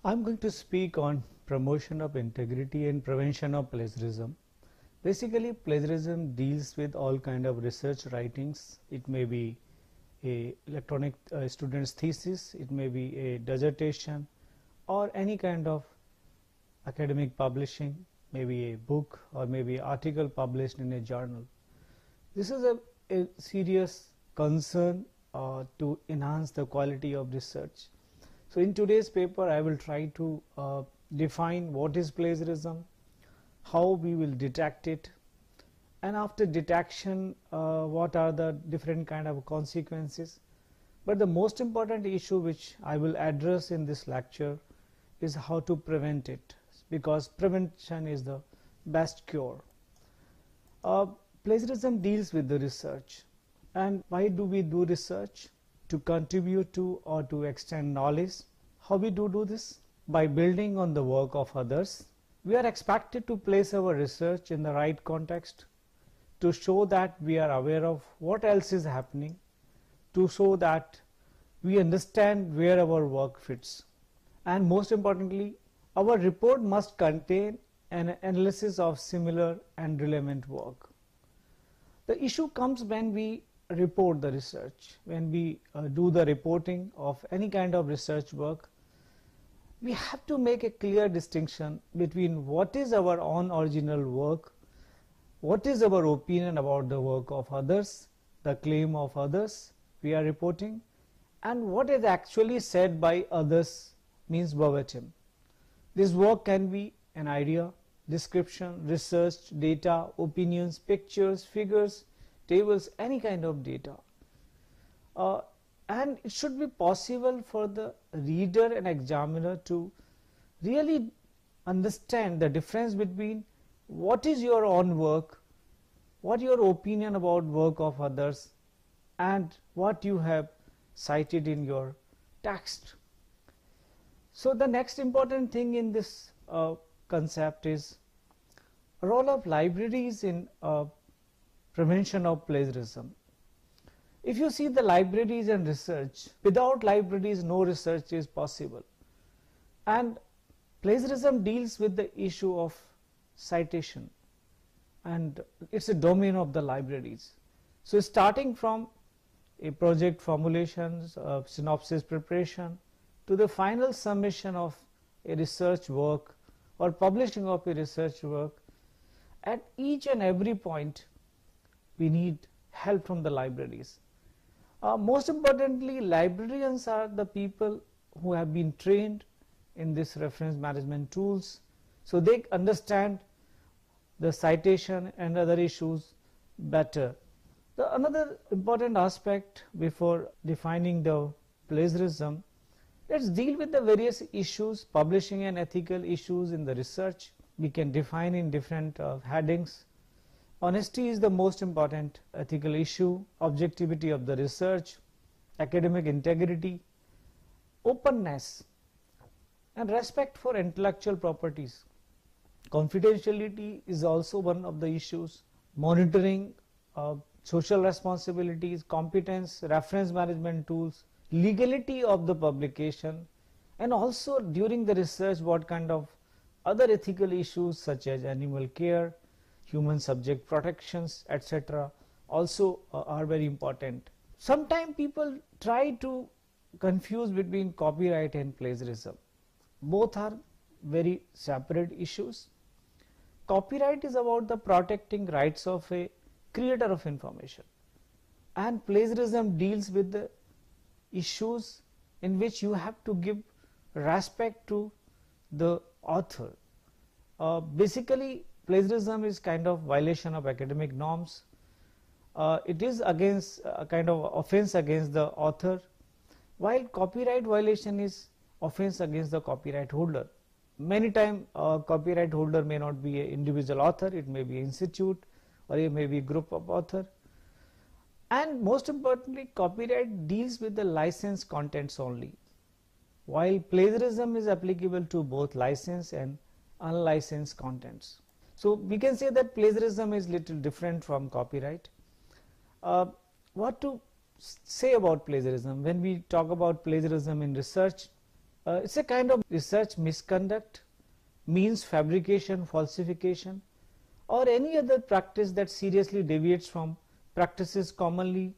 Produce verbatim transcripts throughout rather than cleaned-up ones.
I'm going to speak on promotion of integrity and prevention of plagiarism. Basically, plagiarism deals with all kind of research writings. It may be a electronic uh, student's thesis, it may be a dissertation, or any kind of academic publishing, maybe a book or maybe article published in a journal. This is a, a serious concern uh, to enhance the quality of research. So in today's paper I will try to uh, define what is plagiarism, how we will detect it, and after detection uh, what are the different kind of consequences. But the most important issue which I will address in this lecture is how to prevent it, because prevention is the best cure. Uh, plagiarism deals with the research. And why do we do research? To contribute to or to extend knowledge. How we do do this? By building on the work of others. We are expected to place our research in the right context, to show that we are aware of what else is happening, to show that we understand where our work fits. And most importantly, our report must contain an analysis of similar and relevant work. The issue comes when we report the research. When we uh, do the reporting of any kind of research work, we have to make a clear distinction between what is our own original work, what is our opinion about the work of others, the claim of others we are reporting, and what is actually said by others, means verbatim. This work can be an idea, description, research, data, opinions, pictures, figures, tables, any kind of data. Uh, and it should be possible for the reader and examiner to really understand the difference between what is your own work, what your opinion about work of others, and what you have cited in your text. So the next important thing in this uh, concept is role of libraries in uh, prevention of plagiarism. If you see the libraries and research, without libraries no research is possible. And plagiarism deals with the issue of citation, and it's a domain of the libraries. So starting from a project formulations, uh, synopsis preparation, to the final submission of a research work or publishing of a research work, at each and every point we need help from the libraries. Uh, most importantly, librarians are the people who have been trained in this reference management tools, so they understand the citation and other issues better. The another important aspect before defining the plagiarism, let's deal with the various issues, publishing and ethical issues in the research. We can define in different uh, headings. Honesty is the most important ethical issue, objectivity of the research, academic integrity, openness, and respect for intellectual properties. Confidentiality is also one of the issues. Monitoring, uh, social responsibilities, competence, reference management tools, legality of the publication, and also during the research what kind of other ethical issues such as animal care, human subject protections, et cetera also uh, are very important. Sometimes people try to confuse between copyright and plagiarism. Both are very separate issues. Copyright is about the protecting rights of a creator of information, and plagiarism deals with the issues in which you have to give respect to the author. Uh, basically, plagiarism is kind of violation of academic norms. Uh, it is against a kind of offense against the author, while copyright violation is offense against the copyright holder. Many times a copyright holder may not be an individual author, it may be an institute or it may be a group of author. And most importantly, copyright deals with the licensed contents only, while plagiarism is applicable to both licensed and unlicensed contents. So we can say that plagiarism is little different from copyright. Uh, what to say about plagiarism? When we talk about plagiarism in research, Uh, it's a kind of research misconduct, means fabrication, falsification, or any other practice that seriously deviates from practices commonly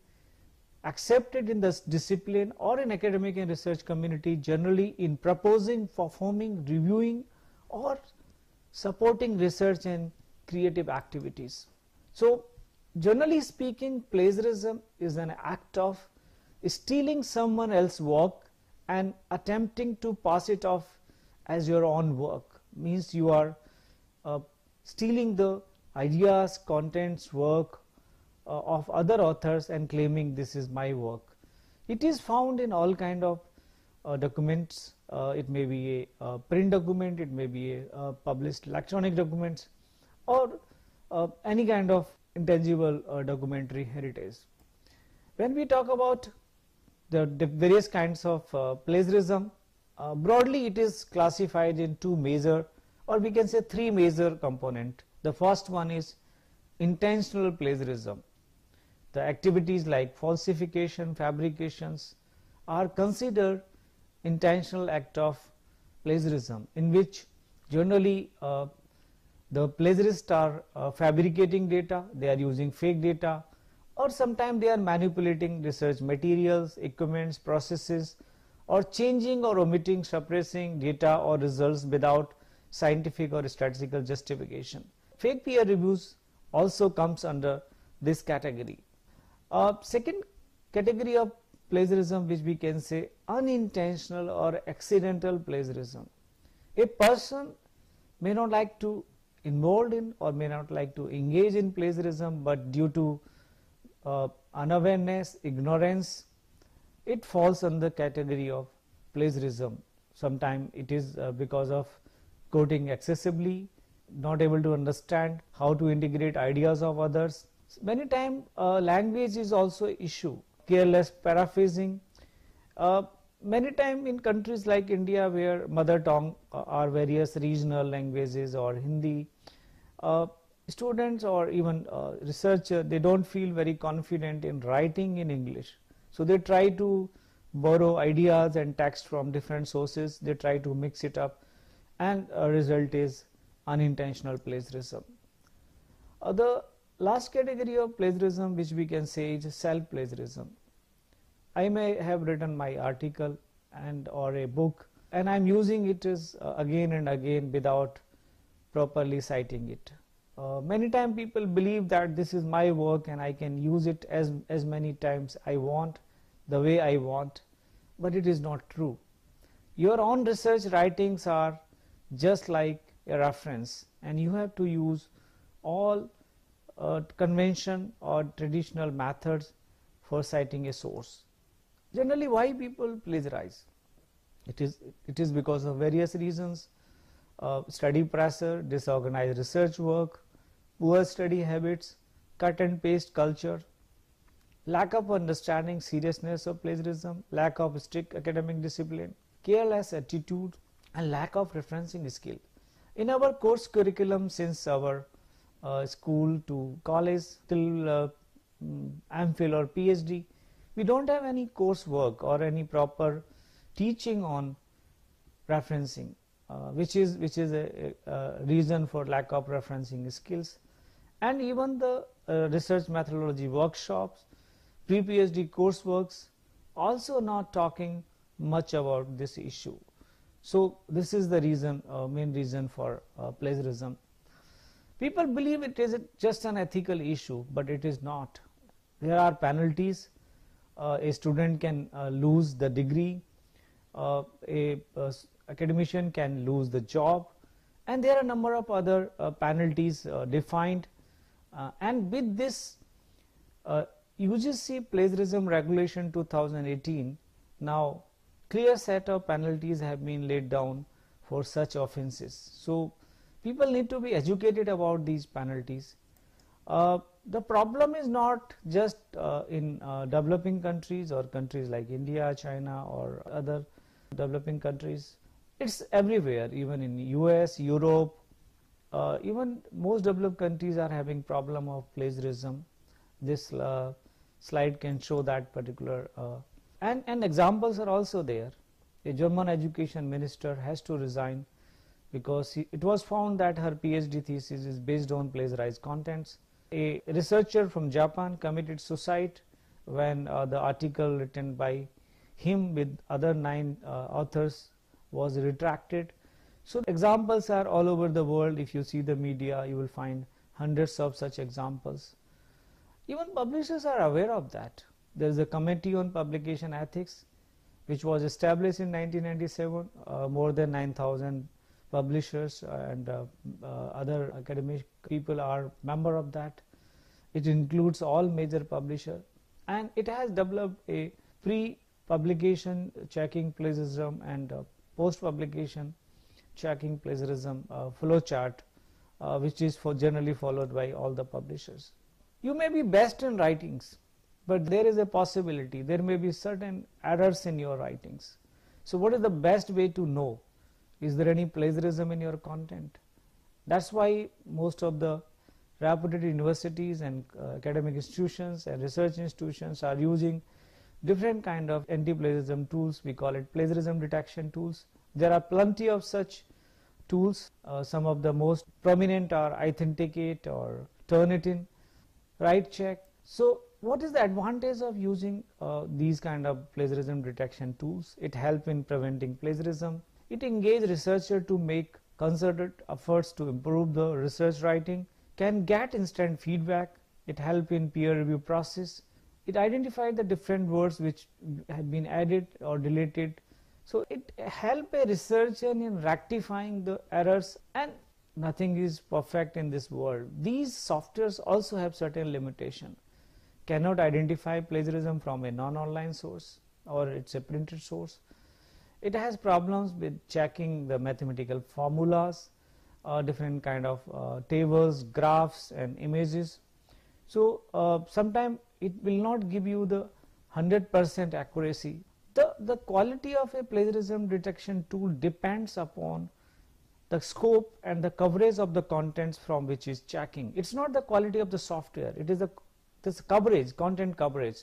accepted in the discipline or in academic and research community, generally in proposing, performing, reviewing, or supporting research and creative activities. So generally speaking, plagiarism is an act of stealing someone else's work and attempting to pass it off as your own work. Means you are uh, stealing the ideas, contents, work uh, of other authors and claiming this is my work. It is found in all kind of uh, documents. Uh, it may be a, a print document, it may be a, a published electronic documents, or uh, any kind of intangible uh, documentary heritage. When we talk about the, the various kinds of uh, plagiarism, uh, broadly it is classified in two major, or we can say three major components. The first one is intentional plagiarism. The activities like falsification, fabrications are considered intentional act of plagiarism, in which generally uh, the plagiarists are uh, fabricating data, they are using fake data, or sometimes they are manipulating research materials, equipments, processes, or changing or omitting, suppressing data or results without scientific or statistical justification. Fake peer reviews also comes under this category. Uh, second category of plagiarism, which we can say unintentional or accidental plagiarism. A person may not like to involved in or may not like to engage in plagiarism, but due to uh, unawareness, ignorance, it falls under the category of plagiarism. Sometimes it is uh, because of quoting excessively, not able to understand how to integrate ideas of others. Many times uh, language is also an issue, careless paraphrasing. Uh, many times in countries like India, where mother tongue uh, are various regional languages or Hindi, uh, students or even uh, researcher, they don't feel very confident in writing in English. So they try to borrow ideas and text from different sources, they try to mix it up, and a result is unintentional plagiarism. Uh, the last category of plagiarism, which we can say, is self-plagiarism. I may have written my article and or a book, and I am using it as, uh, again and again without properly citing it. Uh, many times people believe that this is my work and I can use it as, as many times I want, the way I want, but it is not true. Your own research writings are just like a reference, and you have to use all uh, convention or traditional methods for citing a source. Generally, why people plagiarize? It is, it is because of various reasons: uh, study pressure, disorganized research work, poor study habits, cut and paste culture, lack of understanding seriousness of plagiarism, lack of strict academic discipline, careless attitude, and lack of referencing skill. In our course curriculum, since our uh, school to college till uh, MPhil or PhD, we don't have any coursework or any proper teaching on referencing, uh, which is which is a, a reason for lack of referencing skills. And even the uh, research methodology workshops, pre-PhD courseworks also not talking much about this issue. So this is the reason, uh, main reason for uh, plagiarism. People believe it is just an ethical issue, but it is not. There are penalties. Uh, a student can uh, lose the degree, uh, a, a academician can lose the job, and there are a number of other uh, penalties uh, defined. Uh, and with this uh, U G C plagiarism regulation two thousand eighteen, now clear set of penalties have been laid down for such offenses. So people need to be educated about these penalties. Uh, the problem is not just uh, in uh, developing countries or countries like India, China, or other developing countries. It's everywhere, even in U S, Europe, uh, even most developed countries are having problem of plagiarism. This uh, slide can show that particular uh, and, and examples are also there. a German education minister has to resign because he, it was found that her PhD thesis is based on plagiarized contents. A researcher from Japan committed suicide when uh, the article written by him with other nine uh, authors was retracted. So examples are all over the world. If you see the media, you will find hundreds of such examples. Even publishers are aware of that. There is a Committee on Publication Ethics which was established in nineteen ninety-seven. Uh, more than nine thousand publishers and uh, uh, other academic people are member of that. It includes all major publishers, and it has developed a pre-publication checking plagiarism and uh, post-publication checking plagiarism uh, flow chart, uh, which is for generally followed by all the publishers. You may be best in writings, but there is a possibility there may be certain errors in your writings. So what is the best way to know? Is there any plagiarism in your content? That's why most of the reputed universities and uh, academic institutions and research institutions are using different kind of anti-plagiarism tools. We call it plagiarism detection tools. There are plenty of such tools. Uh, some of the most prominent are Authenticate or Turnitin, Right Check. So what is the advantage of using uh, these kind of plagiarism detection tools? It helps in preventing plagiarism. It engages researchers to make concerted efforts to improve the research writing, can get instant feedback. It helps in peer review process. It identifies the different words which have been added or deleted. So it helps a researcher in rectifying the errors, and nothing is perfect in this world. These softwares also have certain limitation. Cannot identify plagiarism from a non-online source or it's a printed source. It has problems with checking the mathematical formulas, uh, different kind of uh, tables, graphs and images. So uh, sometimes it will not give you the one hundred percent accuracy. The, the quality of a plagiarism detection tool depends upon the scope and the coverage of the contents from which is checking. It's not the quality of the software, it is the this coverage, content coverage.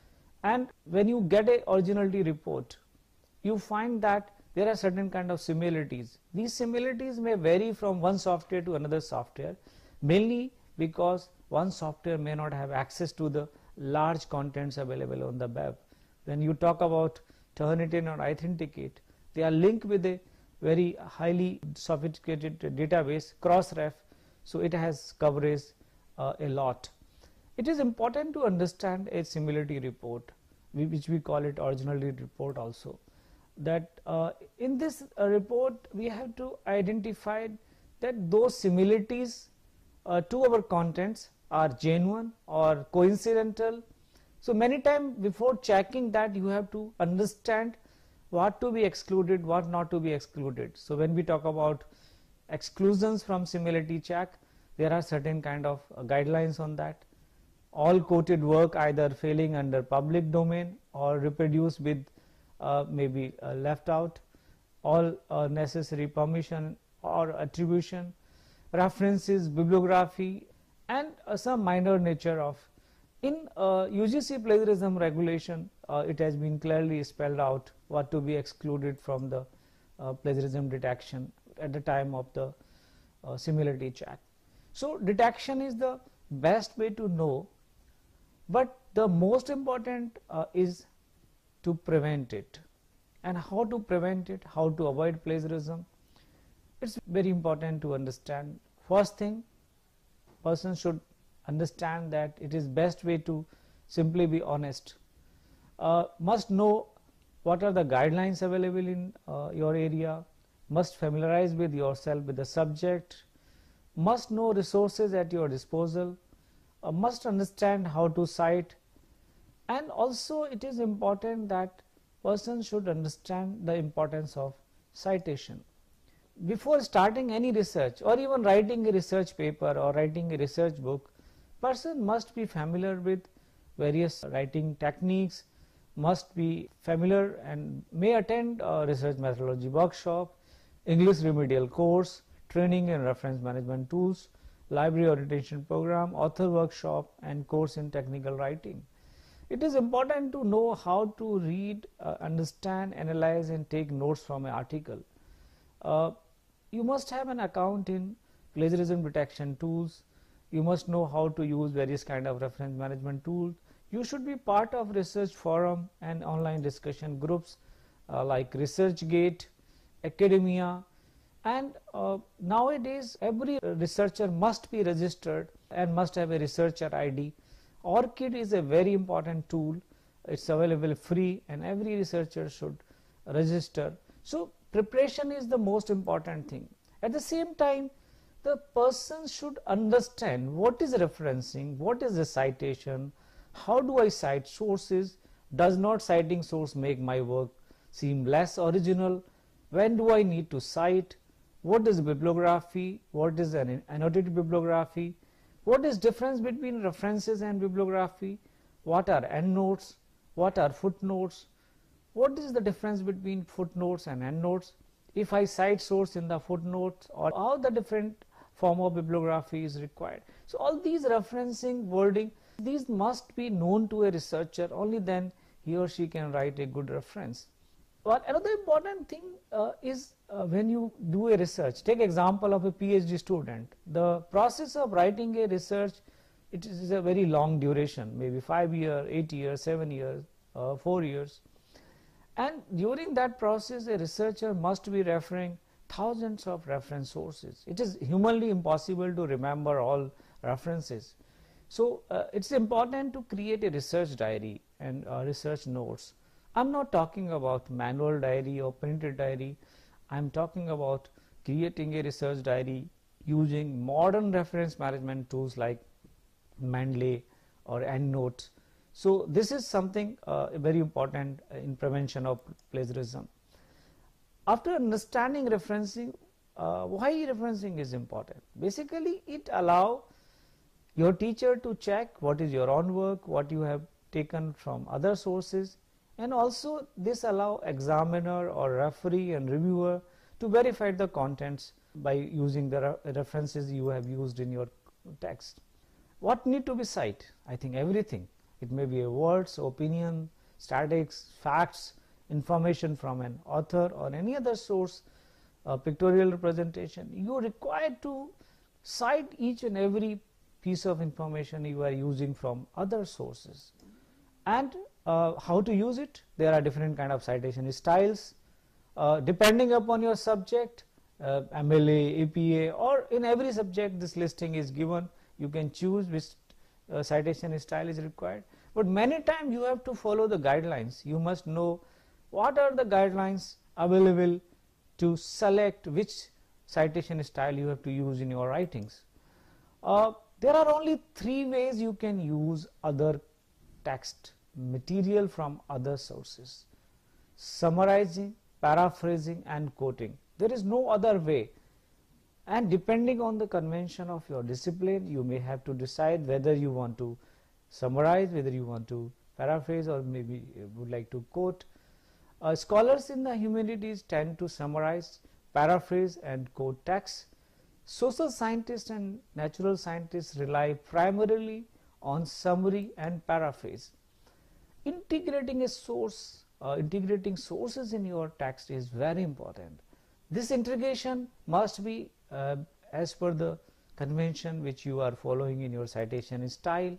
And when you get a originality report, you find that there are certain kind of similarities. These similarities may vary from one software to another software, mainly because one software may not have access to the large contents available on the web. When you talk about Turnitin or Authenticate, they are linked with a very highly sophisticated database, Crossref, so it has coverage uh, a lot. It is important to understand a similarity report, which we call it originality report also, that uh, in this uh, report we have to identify that those similarities uh, to our contents are genuine or coincidental. So many times before checking that, you have to understand what to be excluded, what not to be excluded. So when we talk about exclusions from similarity check, there are certain kind of uh, guidelines on that. All quoted work either failing under public domain or reproduced with uh, maybe uh, left out, all uh, necessary permission or attribution, references, bibliography, and uh, some minor nature of. In uh, U G C plagiarism regulation, uh, it has been clearly spelled out what to be excluded from the uh, plagiarism detection at the time of the uh, similarity check. So detection is the best way to know, but the most important uh, is to prevent it. And how to prevent it, how to avoid plagiarism, it's very important to understand. First thing, person should understand that it is best way to simply be honest. Uh, must know what are the guidelines available in uh, your area, must familiarize with yourself with the subject, must know resources at your disposal, uh, must understand how to cite, and also it is important that person should understand the importance of citation. Before starting any research or even writing a research paper or writing a research book, person must be familiar with various writing techniques, must be familiar and may attend a research methodology workshop, English remedial course, training in reference management tools, library orientation program, author workshop, and course in technical writing. It is important to know how to read, uh, understand, analyze and take notes from an article. Uh, you must have an account in plagiarism detection tools. You must know how to use various kind of reference management tools. You should be part of research forum and online discussion groups uh, like ResearchGate, academia, and uh, nowadays every researcher must be registered and must have a researcher I D. ORCID is a very important tool. It's available free and every researcher should register. So preparation is the most important thing. At the same time, the person should understand what is referencing, what is the citation, how do I cite sources, does not citing source make my work seem less original, when do I need to cite, what is bibliography, what is an annotated bibliography, what is difference between references and bibliography, what are endnotes, what are footnotes, what is the difference between footnotes and endnotes, if I cite source in the footnotes, or how the different form of bibliography is required. So all these referencing, wording, these must be known to a researcher, only then he or she can write a good reference. But another important thing uh, is uh, when you do a research, take example of a PhD student. The process of writing a research, it is a very long duration, maybe five years, eight years, seven years, uh, four years. And during that process, a researcher must be referring thousands of reference sources. It is humanly impossible to remember all references. So uh, it's important to create a research diary and uh, research notes. I'm not talking about manual diary or printed diary. I'm talking about creating a research diary using modern reference management tools like Mendeley or EndNotes. So this is something uh, very important in prevention of plagiarism. After understanding referencing, uh, why referencing is important? Basically, it allows your teacher to check what is your own work, what you have taken from other sources, and also this allows examiner or referee and reviewer to verify the contents by using the re references you have used in your text. What need to be cited? I think everything. It may be a words, opinion, statistics, facts, information from an author or any other source, uh, pictorial representation. You are required to cite each and every piece of information you are using from other sources. And uh, how to use it? There are different kind of citation styles uh, depending upon your subject, uh, M L A, A P A, or in every subject this listing is given. You can choose which uh, citation style is required, but many times you have to follow the guidelines. You must know what are the guidelines available to select which citation style you have to use in your writings. Uh, there are only three ways you can use other text material from other sources: summarizing, paraphrasing and quoting. There is no other way, and depending on the convention of your discipline, you may have to decide whether you want to summarize, whether you want to paraphrase, or maybe would like to quote. Uh, scholars in the humanities tend to summarize, paraphrase and quote texts. Social scientists and natural scientists rely primarily on summary and paraphrase. Integrating a source, uh, integrating sources in your text is very important. This integration must be uh, as per the convention which you are following in your citation style.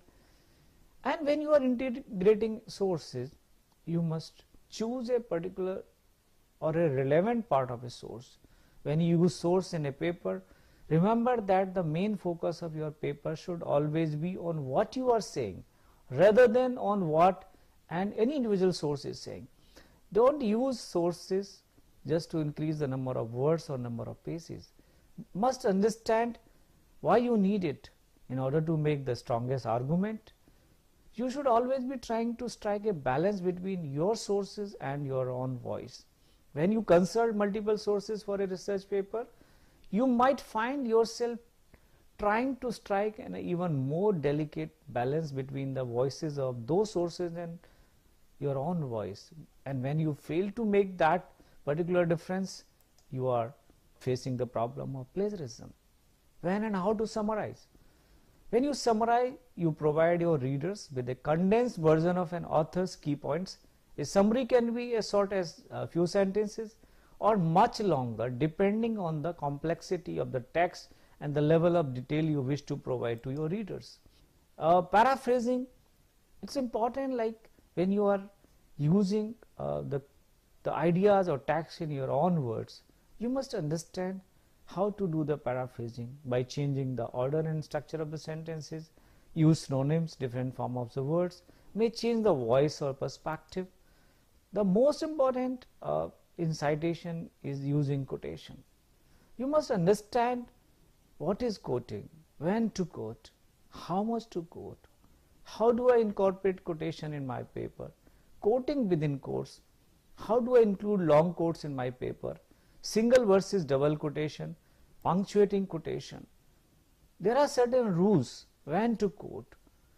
And when you are integrating sources, you must choose a particular or a relevant part of a source. When you use source in a paper, remember that the main focus of your paper should always be on what you are saying rather than on what and any individual source is saying. Don't use sources just to increase the number of words or number of pages. Must understand why you need it in order to make the strongest argument. You should always be trying to strike a balance between your sources and your own voice. When you consult multiple sources for a research paper, you might find yourself trying to strike an even more delicate balance between the voices of those sources and your own voice. And when you fail to make that particular difference, you are facing the problem of plagiarism. When and how to summarize? When you summarize, you provide your readers with a condensed version of an author's key points. A summary can be as short as a few sentences or much longer, depending on the complexity of the text and the level of detail you wish to provide to your readers. Uh, paraphrasing, it's important, like when you are using uh, the, the ideas or text in your own words, you must understand how to do the paraphrasing by changing the order and structure of the sentences, use synonyms, different form of the words, may change the voice or perspective. The most important uh, in citation is using quotation. You must understand what is quoting, when to quote, how much to quote, how do I incorporate quotation in my paper, quoting within quotes, how do I include long quotes in my paper, single versus double quotation, punctuating quotation. There are certain rules when to quote.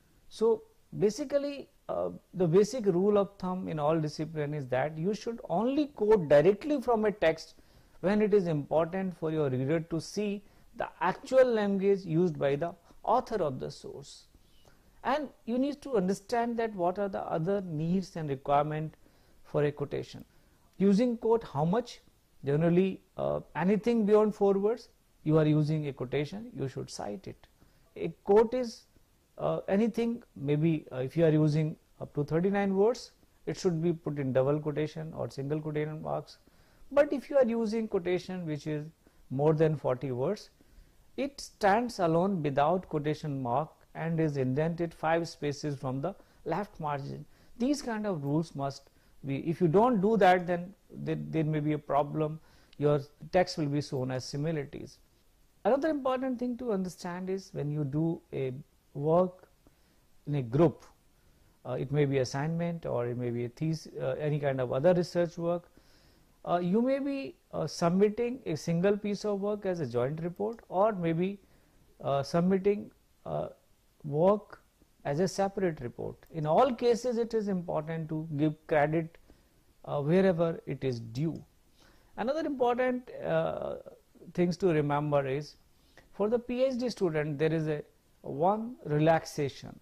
So basically uh, the basic rule of thumb in all discipline is that you should only quote directly from a text when it is important for your reader to see the actual language used by the author of the source. And you need to understand that what are the other needs and requirement for a quotation. Using quote, how much? Generally uh, anything beyond four words, you are using a quotation, you should cite it. A quote is uh, anything, maybe uh, if you are using up to thirty-nine words, it should be put in double quotation or single quotation marks. But if you are using quotation which is more than forty words, it stands alone without quotation mark and is indented five spaces from the left margin. These kind of rules must be, if you don't do that, then there, there may be a problem. Your text will be shown as similarities. Another important thing to understand is when you do a work in a group, uh, it may be assignment or it may be a thesis, uh, any kind of other research work, uh, you may be uh, submitting a single piece of work as a joint report, or maybe uh, submitting uh, work as a separate report. In all cases, it is important to give credit uh, wherever it is due. Another important uh, things to remember is, for the PhD student, there is a one relaxation.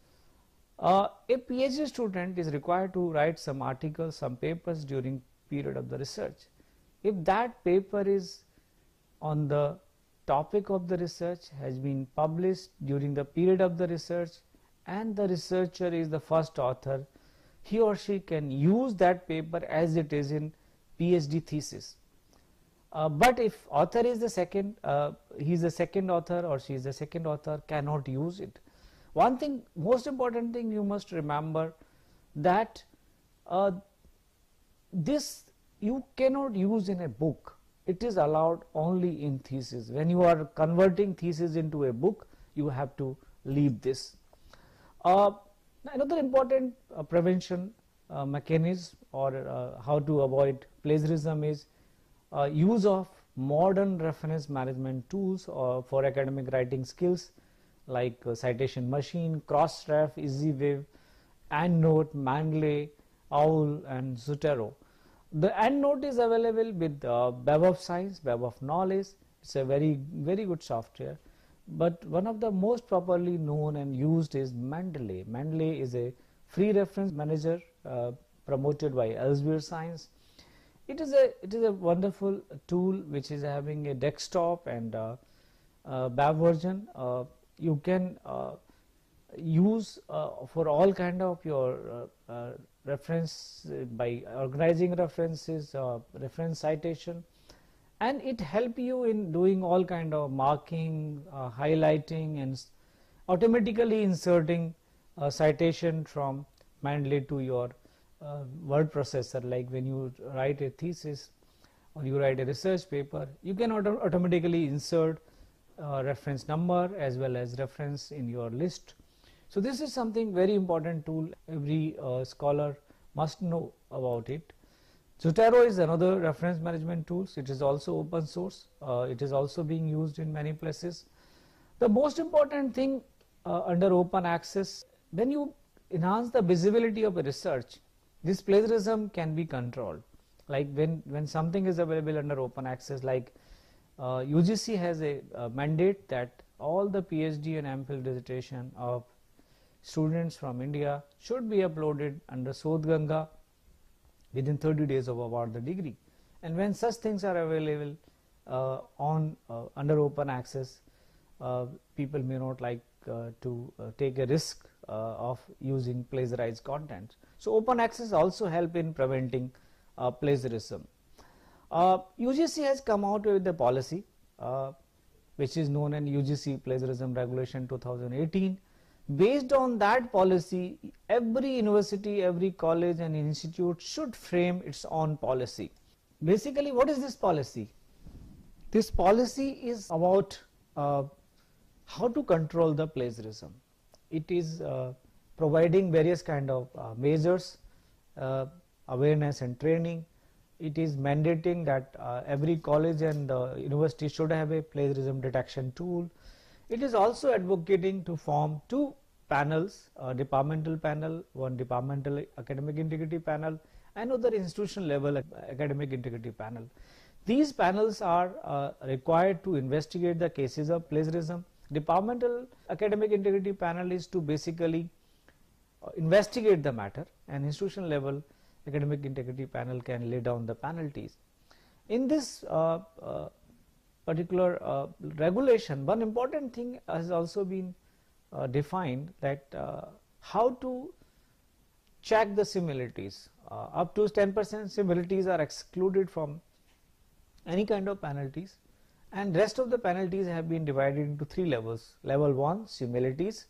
Uh, a PhD student is required to write some articles, some papers during period of the research. If that paper is on the topic of the research, has been published during the period of the research, and the researcher is the first author, he or she can use that paper as it is in PhD thesis. Uh, but if author is the second, uh, he is the second author or she is the second author, cannot use it. One thing, most important thing you must remember, that uh, this you cannot use in a book. It is allowed only in thesis. When you are converting thesis into a book, you have to leave this. Uh, another important uh, prevention uh, mechanism, or uh, how to avoid plagiarism, is uh, use of modern reference management tools or for academic writing skills, like uh, citation machine, Crossref, EasyWave, EndNote, Mendeley, Owl, and Zotero. The EndNote is available with uh, Web of Science, Web of Knowledge. It's a very very good software. But one of the most properly known and used is Mendeley. Mendeley is a free reference manager uh, promoted by Elsevier Science. It is a it is a wonderful tool which is having a desktop and uh, uh, web version. Uh, you can uh, use uh, for all kind of your uh, uh, reference uh, by organizing references, uh, reference citation, and it help you in doing all kind of marking, uh, highlighting, and automatically inserting a citation from Mendeley to your uh, word processor. Like when you write a thesis or you write a research paper, you can auto automatically insert uh, reference number as well as reference in your list. So this is something very important tool. Every uh, scholar must know about it. Zotero is another reference management tools. It is also open source. Uh, it is also being used in many places. The most important thing uh, under open access, when you enhance the visibility of a research, this plagiarism can be controlled. Like when when something is available under open access, like uh, U G C has a, a mandate that all the PhD and MPhil dissertation of students from India should be uploaded under Sodh Ganga within thirty days of award the degree. And when such things are available uh, on uh, under open access, uh, people may not like uh, to uh, take a risk uh, of using plagiarized content. So open access also help in preventing uh, plagiarism. Uh, U G C has come out with the policy uh, which is known as U G C Plagiarism Regulation two thousand eighteen. Based on that policy, every university, every college and institute should frame its own policy. Basically, what is this policy? This policy is about uh, how to control the plagiarism. It is uh, providing various kind of uh, measures, uh, awareness and training. It is mandating that uh, every college and uh, university should have a plagiarism detection tool. It is also advocating to form two panels, a departmental panel, one departmental academic integrity panel, another institutional level academic integrity panel. These panels are uh, required to investigate the cases of plagiarism. Departmental academic integrity panel is to basically uh, investigate the matter, and institutional level academic integrity panel can lay down the penalties. In this uh, uh, particular uh, regulation, one important thing has also been uh, defined, that uh, how to check the similarities. Uh, up to ten percent similarities are excluded from any kind of penalties, and rest of the penalties have been divided into three levels. Level one, similarities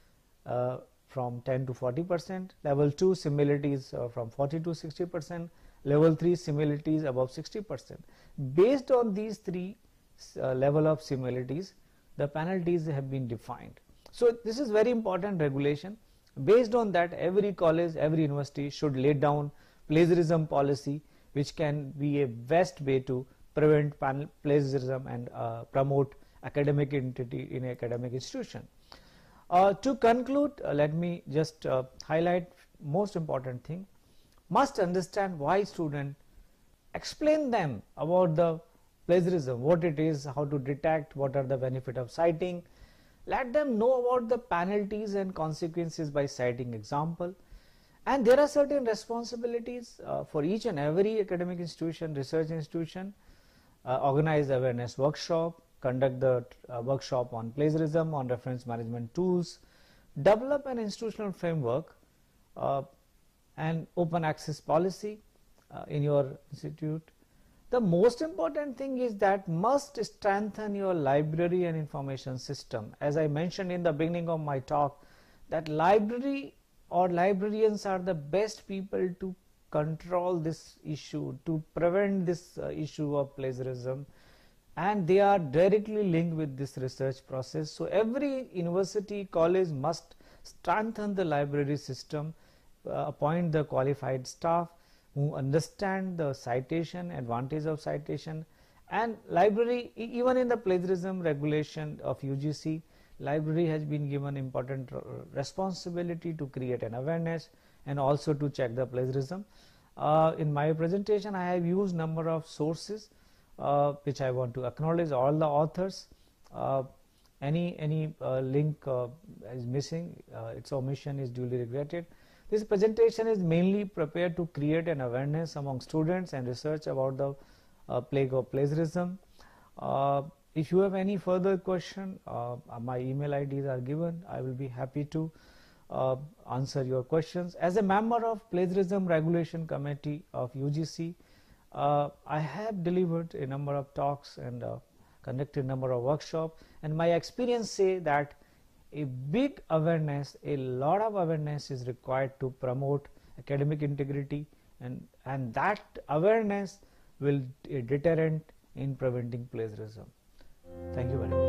uh, from ten to forty percent, level two, similarities uh, from forty to sixty percent, level three, similarities above sixty percent. Based on these three uh, level of similarities, the penalties have been defined. So this is very important regulation. Based on that, every college, every university should lay down plagiarism policy, which can be a best way to prevent plagiarism and uh, promote academic integrity in an academic institution. Uh, to conclude, uh, let me just uh, highlight most important thing. Must understand why student, explain them about the plagiarism, what it is, how to detect, what are the benefit of citing. Let them know about the penalties and consequences by citing example. And there are certain responsibilities uh, for each and every academic institution, research institution. Uh, organize awareness workshop, conduct the uh, workshop on plagiarism, on reference management tools, develop an institutional framework uh, and open access policy uh, in your institute. The most important thing is that must strengthen your library and information system. As I mentioned in the beginning of my talk, that library or librarians are the best people to control this issue, to prevent this uh, issue of plagiarism, and they are directly linked with this research process. So every university, college must strengthen the library system, uh, appoint the qualified staff who understand the citation, advantage of citation, and library, even in the plagiarism regulation of U G C, library has been given important responsibility to create an awareness and also to check the plagiarism. Uh, in my presentation, I have used number of sources uh, which I want to acknowledge all the authors. Uh, any any uh, link uh, is missing, uh, its omission is duly regretted. This presentation is mainly prepared to create an awareness among students and research about the uh, plague of plagiarism. Uh, if you have any further question, uh, my email I Ds are given. I will be happy to uh, answer your questions. As a member of Plagiarism Regulation Committee of U G C, uh, I have delivered a number of talks and uh, conducted a number of workshops, and my experience say that a big awareness, a lot of awareness is required to promote academic integrity, and, and that awareness will be a deterrent in preventing plagiarism. Thank you very much.